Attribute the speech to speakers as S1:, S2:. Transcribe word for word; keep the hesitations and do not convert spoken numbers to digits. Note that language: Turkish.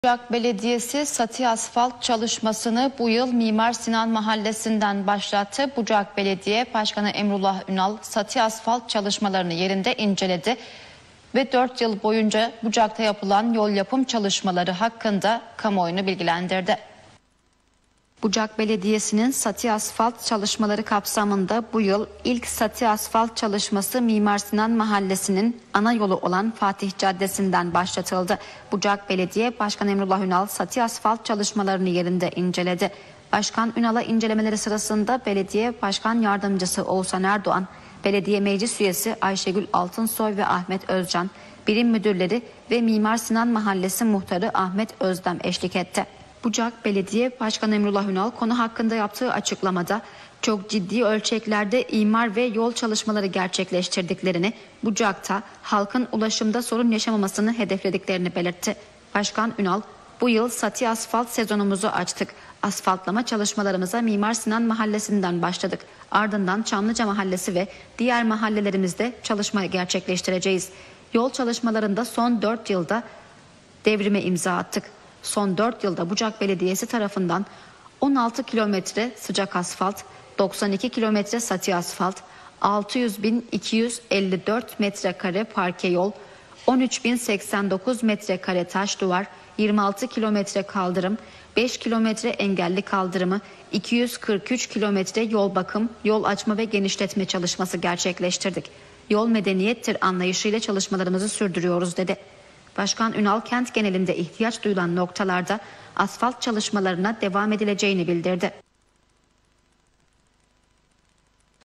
S1: Bucak Belediyesi Sati asfalt çalışmasını bu yıl Mimar Sinan Mahallesi'nden başlattı. Bucak Belediye Başkanı Emrullah Ünal Sati asfalt çalışmalarını yerinde inceledi ve dört yıl boyunca Bucak'ta yapılan yol yapım çalışmaları hakkında kamuoyunu bilgilendirdi. Bucak Belediyesi'nin Sati asfalt çalışmaları kapsamında bu yıl ilk Sati asfalt çalışması Mimar Sinan Mahallesi'nin ana yolu olan Fatih Caddesi'nden başlatıldı. Bucak Belediye Başkanı Emrullah Ünal Sati asfalt çalışmalarını yerinde inceledi. Başkan Ünal'a incelemeleri sırasında Belediye Başkan Yardımcısı Oğuzhan Erdoğan, Belediye Meclis Üyesi Ayşegül Altınsoy ve Ahmet Özcan, birim müdürleri ve Mimar Sinan Mahallesi Muhtarı Ahmet Özdem eşlik etti. Bucak Belediye Başkanı Emrullah Ünal konu hakkında yaptığı açıklamada çok ciddi ölçeklerde imar ve yol çalışmaları gerçekleştirdiklerini, Bucak'ta halkın ulaşımda sorun yaşamamasını hedeflediklerini belirtti. Başkan Ünal, bu yıl Sati asfalt sezonumuzu açtık. Asfaltlama çalışmalarımıza Mimar Sinan Mahallesi'nden başladık. Ardından Çamlıca Mahallesi ve diğer mahallelerimizde çalışma gerçekleştireceğiz. Yol çalışmalarında son dört yılda devrime imza attık. Son dört yılda Bucak Belediyesi tarafından on altı kilometre sıcak asfalt, doksan iki kilometre Sati asfalt, altı yüz bin iki yüz elli dört metrekare parke yol, on üç bin seksen dokuz metrekare taş duvar, yirmi altı kilometre kaldırım, beş kilometre engelli kaldırımı, iki yüz kırk üç kilometre yol bakım, yol açma ve genişletme çalışması gerçekleştirdik. Yol medeniyettir anlayışıyla çalışmalarımızı sürdürüyoruz dedi. Başkan Ünal kent genelinde ihtiyaç duyulan noktalarda asfalt çalışmalarına devam edileceğini bildirdi.